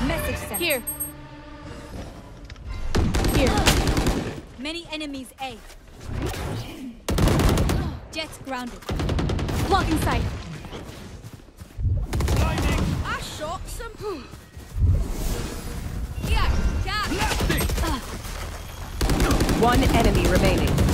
Message sent. Here. Here. Many enemies A. Jets grounded. Blocking sight. I shot some. Yeah, got it. One enemy remaining.